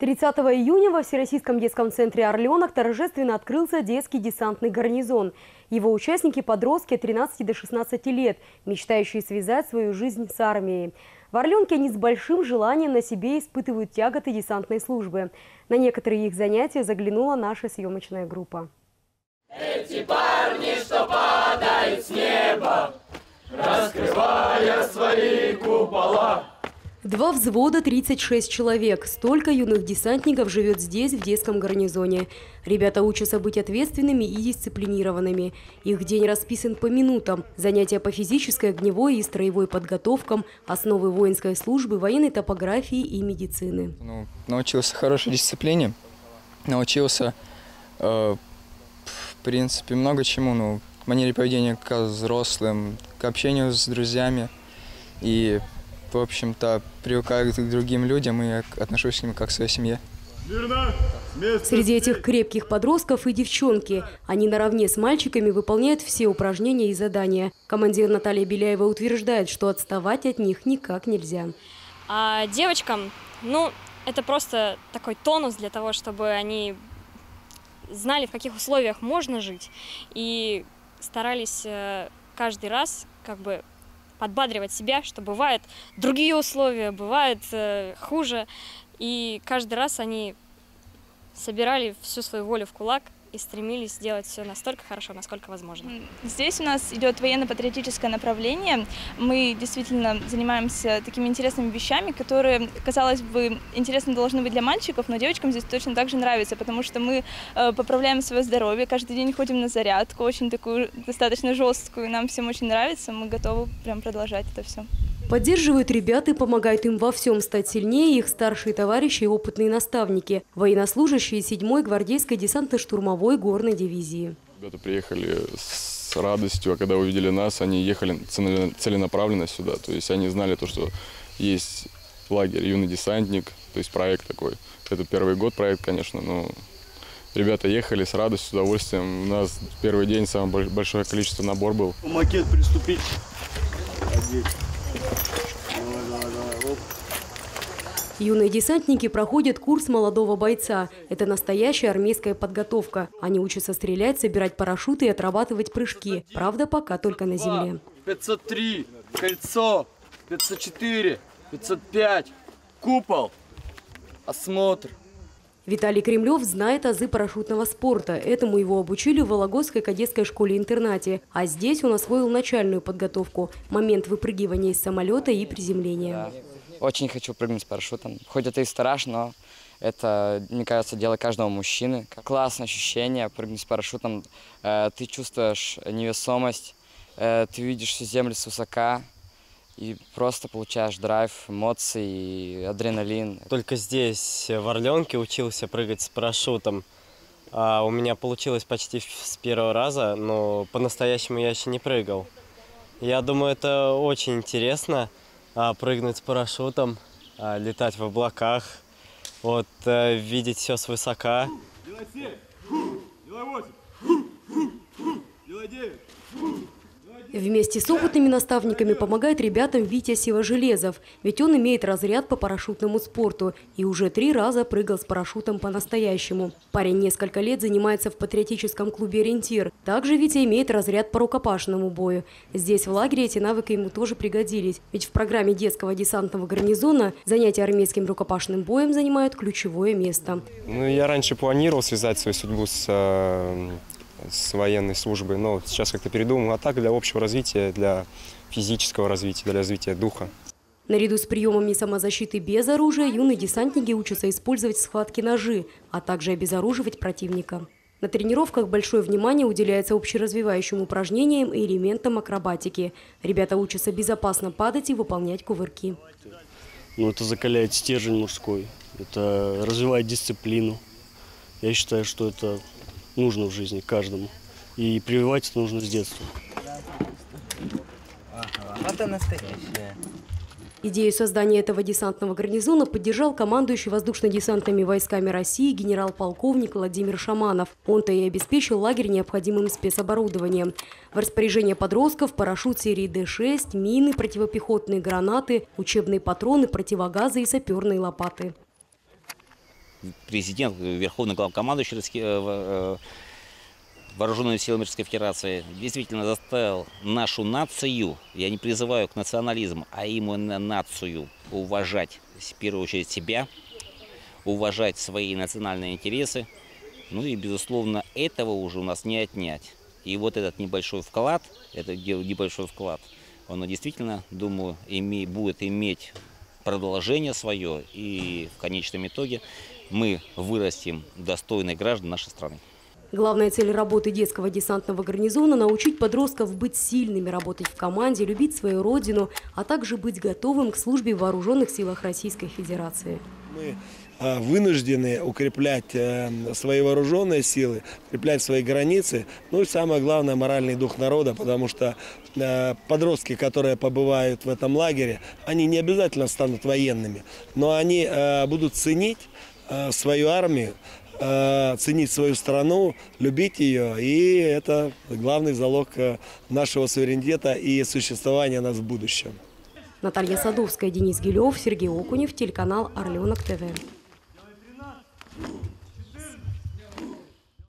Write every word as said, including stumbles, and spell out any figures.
тридцатого июня во Всероссийском детском центре «Орленок» торжественно открылся детский десантный гарнизон. Его участники – подростки от тринадцати до шестнадцати лет, мечтающие связать свою жизнь с армией. В Орленке они с большим желанием на себе испытывают тяготы десантной службы. На некоторые их занятия заглянула наша съемочная группа. Эти парни, что падают с неба, раскрывая свои купола. Два взвода, тридцать шесть человек. Столько юных десантников живет здесь, в детском гарнизоне. Ребята учатся быть ответственными и дисциплинированными. Их день расписан по минутам. Занятия по физической, огневой и строевой подготовкам, основы воинской службы, военной топографии и медицины. Ну, научился хорошей дисциплине, научился, э, в принципе, много чему. Ну, манере поведения к взрослым, к общению с друзьями и... В общем-то, привыкаю к другим людям и отношусь к ним как к своей семье. Среди этих крепких подростков и девчонки. Они наравне с мальчиками выполняют все упражнения и задания. Командир Наталья Беляева утверждает, что отставать от них никак нельзя. А девочкам, ну, это просто такой тонус для того, чтобы они знали, в каких условиях можно жить. И старались каждый раз как бы подбадривать себя, что бывают другие условия, бывает э, хуже. И каждый раз они собирали всю свою волю в кулак и стремились сделать все настолько хорошо, насколько возможно. Здесь у нас идет военно-патриотическое направление. Мы действительно занимаемся такими интересными вещами, которые, казалось бы, интересны должны быть для мальчиков, но девочкам здесь точно так же нравится, потому что мы э, поправляем свое здоровье, каждый день ходим на зарядку, очень такую достаточно жесткую, нам всем очень нравится, мы готовы прям продолжать это все. Поддерживают ребят и помогают им во всем стать сильнее их старшие товарищи и опытные наставники, военнослужащие седьмой гвардейской десантно-штурмовой горной дивизии. Ребята приехали с радостью, а когда увидели нас, они ехали целенаправленно сюда. То есть они знали то, что есть лагерь «Юный десантник», то есть проект такой. Это первый год проект, конечно, но ребята ехали с радостью, с удовольствием. У нас первый день самое большое количество набор был. Макет приступить. Юные десантники проходят курс молодого бойца. Это настоящая армейская подготовка. Они учатся стрелять, собирать парашюты и отрабатывать прыжки. Правда, пока только на земле. пятьсот три, кольцо, пятьсот четыре, пятьсот пять, купол, осмотр. Виталий Кремлев знает азы парашютного спорта. Этому его обучили в Вологодской кадетской школе-интернате. А здесь он освоил начальную подготовку. Момент выпрыгивания из самолета и приземления. Да. Очень хочу прыгнуть с парашютом. Хоть это и страшно, но это, мне кажется, дело каждого мужчины. Классное ощущение прыгнуть с парашютом. Ты чувствуешь невесомость, ты видишь всю землю свысока. И просто получаешь драйв, эмоции, адреналин. Только здесь, в Орленке, учился прыгать с парашютом. А у меня получилось почти с первого раза, но по-настоящему я еще не прыгал. Я думаю, это очень интересно, прыгнуть с парашютом, летать в облаках, вот, видеть все свысока. Делай семь, делай восемь, делай девять. Вместе с опытными наставниками помогает ребятам Витя Сивожелезов, ведь он имеет разряд по парашютному спорту и уже три раза прыгал с парашютом по-настоящему. Парень несколько лет занимается в патриотическом клубе «Ориентир». Также Витя имеет разряд по рукопашному бою. Здесь, в лагере, эти навыки ему тоже пригодились, ведь в программе детского десантного гарнизона занятия армейским рукопашным боем занимают ключевое место. Ну, я раньше планировал связать свою судьбу с... с военной службой, но сейчас как-то передумал. А так для общего развития, для физического развития, для развития духа. Наряду с приемами самозащиты без оружия юные десантники учатся использовать в схватке ножи, а также обезоруживать противника. На тренировках большое внимание уделяется общеразвивающим упражнениям и элементам акробатики. Ребята учатся безопасно падать и выполнять кувырки. Ну, это закаляет стержень мужской, это развивает дисциплину. Я считаю, что это нужно в жизни каждому. И прививать это нужно с детства. Ага, это настоящее. Идею создания этого десантного гарнизона поддержал командующий воздушно-десантными войсками России генерал-полковник Владимир Шаманов. Он-то и обеспечил лагерь необходимым спецоборудованием. В распоряжение подростков парашют серии Д шесть, мины, противопехотные гранаты, учебные патроны, противогазы и саперные лопаты. президент, верховный главкомандующий Вооруженными силами Российской Федерации действительно заставил нашу нацию, я не призываю к национализму, а именно нацию уважать, в первую очередь, себя, уважать свои национальные интересы. Ну и, безусловно, этого уже у нас не отнять. И вот этот небольшой вклад, этот небольшой вклад, он действительно, думаю, име, будет иметь продолжение свое, и в конечном итоге мы вырастим достойных граждан нашей страны. Главная цель работы детского десантного гарнизона – научить подростков быть сильными, работать в команде, любить свою родину, а также быть готовым к службе в вооруженных силах Российской Федерации. Мы вынуждены укреплять свои вооруженные силы, укреплять свои границы, ну и самое главное – моральный дух народа, потому что подростки, которые побывают в этом лагере, они не обязательно станут военными, но они будут ценить свою армию, ценить свою страну, любить ее, и это главный залог нашего суверенитета и существования нас в будущем. Наталья Садовская, Денис Гилев, Сергей Окунев, телеканал «Орленок ТВ».